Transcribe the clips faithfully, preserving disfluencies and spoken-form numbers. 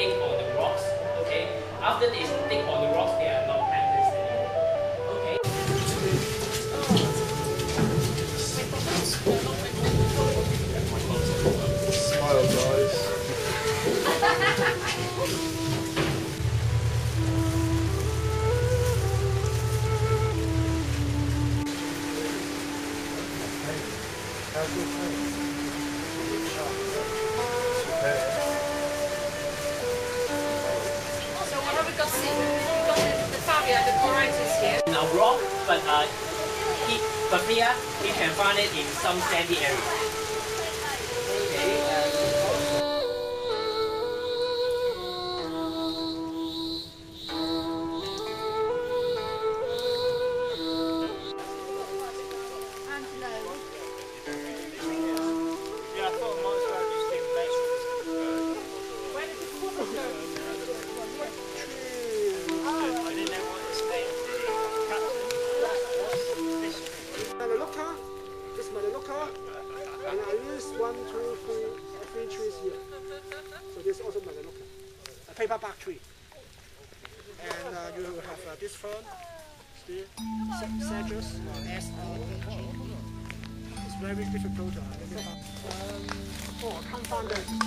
dig on the rocks. Okay. After they dig on the rocks, they are not pandas anymore. Okay. Smile, guys. How's your face? So what have we got? See, we've got the, the Fabia, the varieties here. In a rock, but uh, he, but here you can find it in some sandy area. Okay. Uh, And I use one, two, three, three trees here. So this is also Melaleuca, a paperbark tree. And uh, you have uh, this fern, still, sedges, S L. It's very difficult to identify. Um, oh, I can't find that.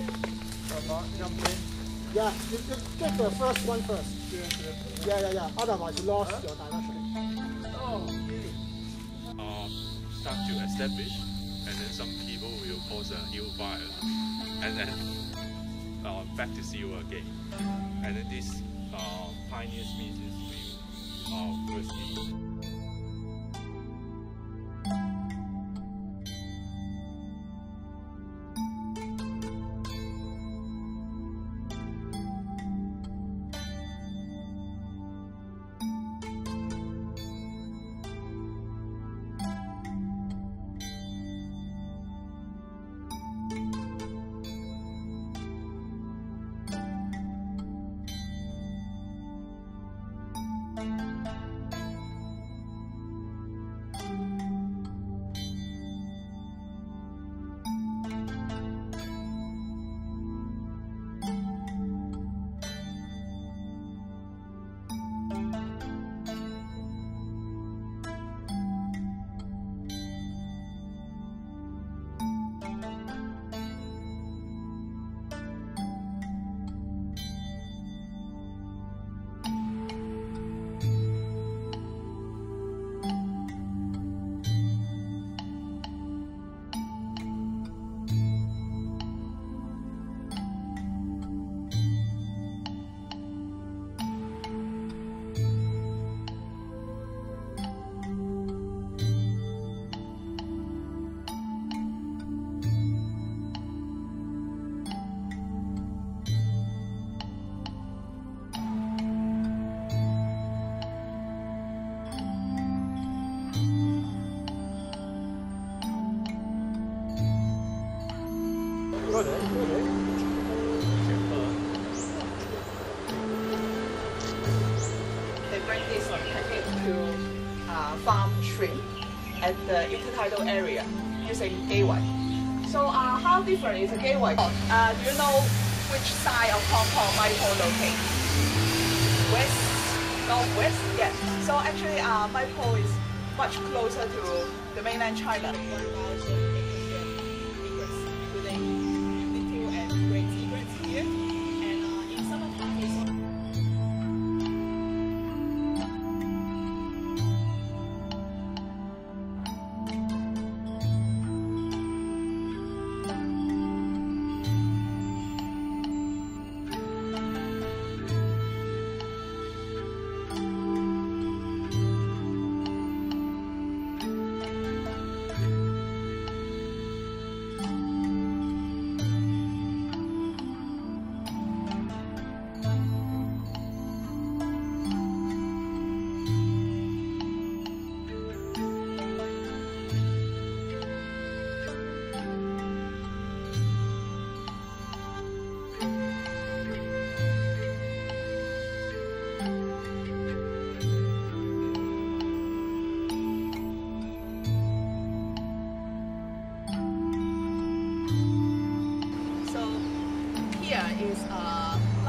Yeah, you, you get the first one first. Yeah, yeah, yeah. Otherwise, you lost your direction. Oh, uh, start to establish, and then some people will cause a new fire, and then uh, back to zero again. And then this uh, pioneer species will uh, first be. They bring this packet to uh, farm shrimp at the intertidal area using gateway. So uh, how different is a gateway? Uh, do you know which side of Hong Kong Maipo located? West, northwest? Yes. So actually uh, Maipo is much closer to the mainland China. Here is uh,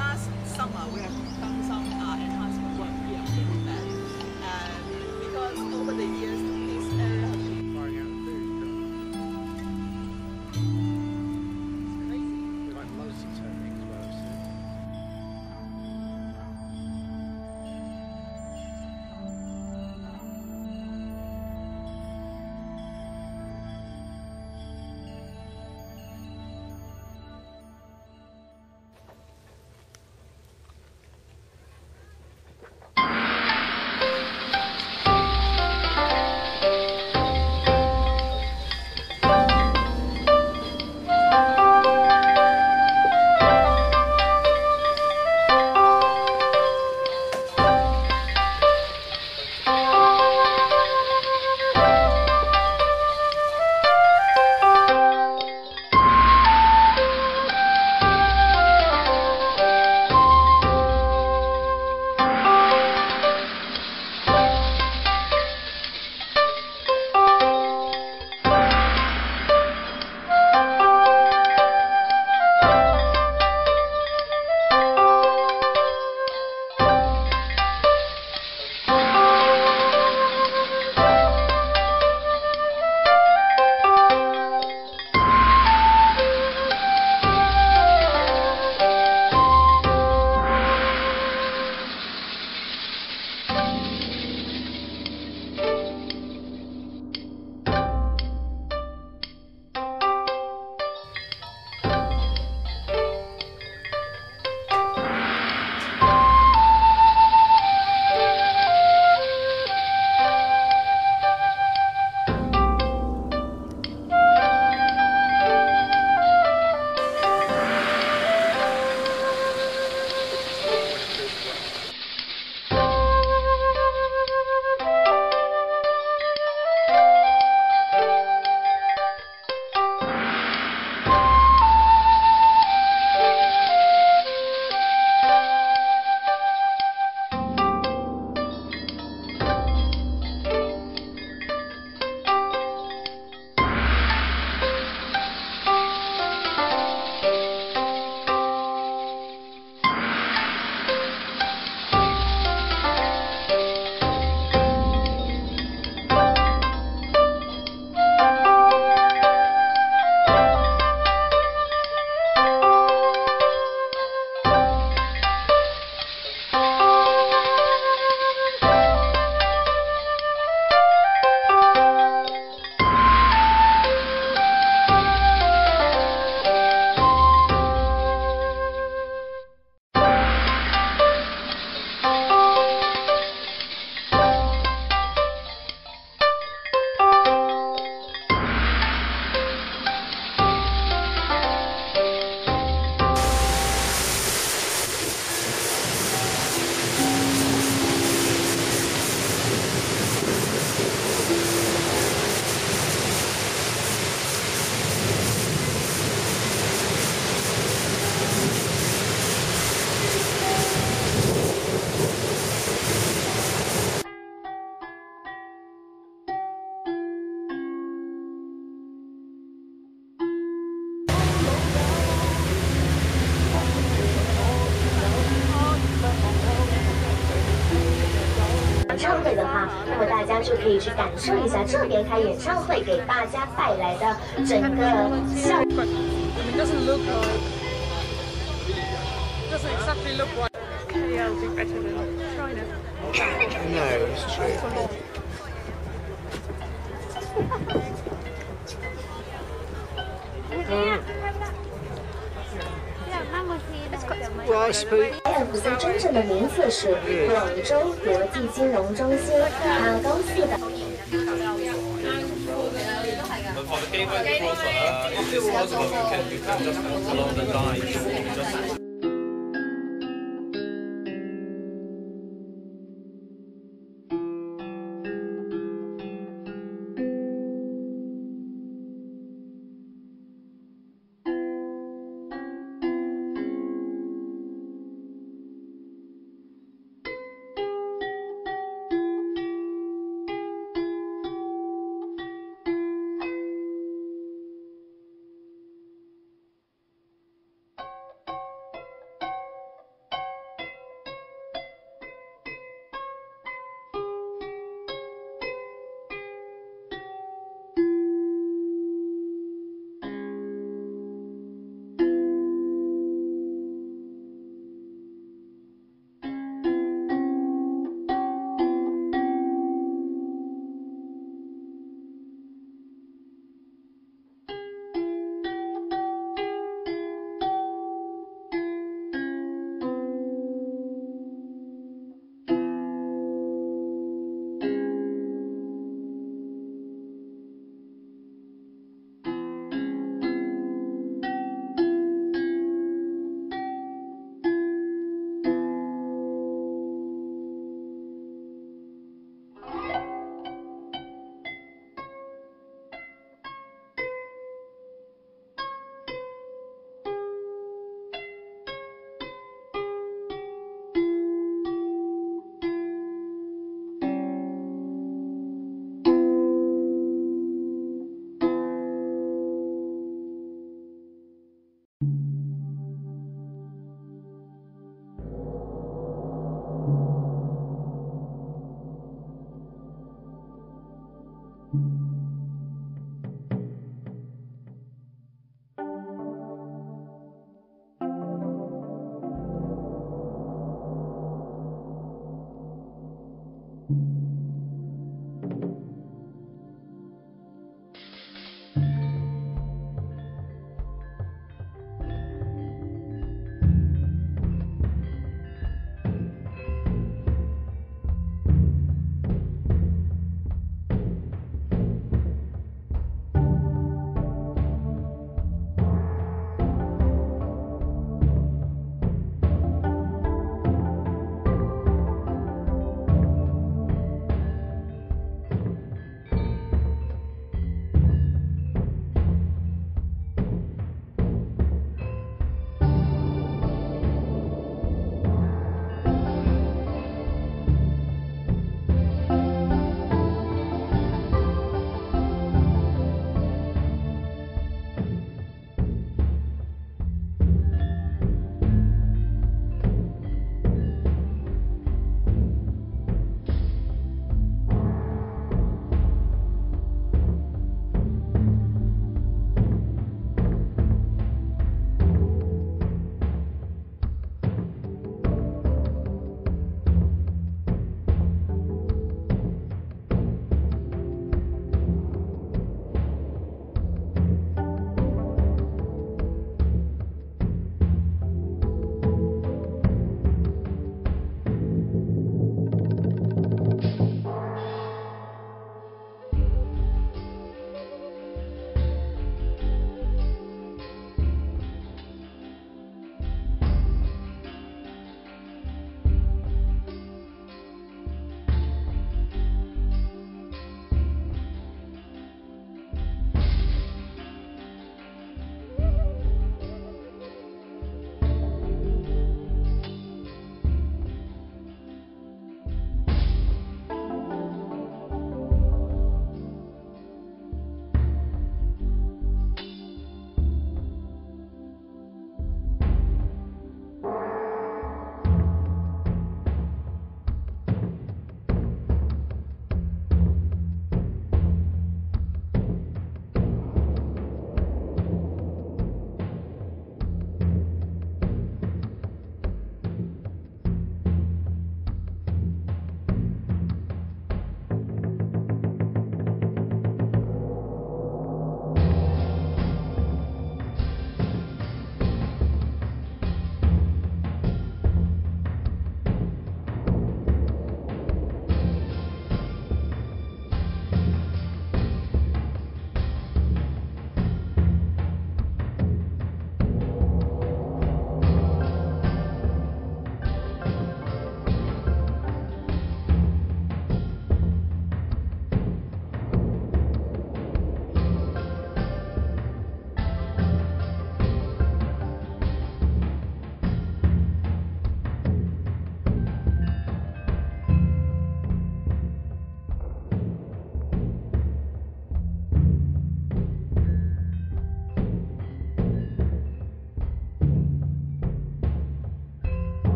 就可以去感受一下这边开演唱会给大家带来的整个效果。 I mean, it doesn't look like. It doesn't exactly look like. K L do better than China. No, it's true. Well, I suppose. 艾尔普斯真正的名字是广州国际金融中心，它高速的。 But for the gateway cross, uh, if it's possible, you can, you can just walk along the line. Just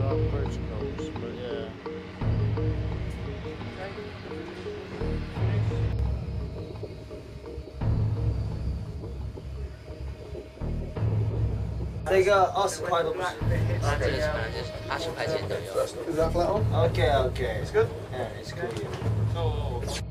our protocols, but yeah. 这个二十块都不行。 啊，这个是本来就是八十块钱都有。 Okay, okay. It's good. Yeah, it's good. So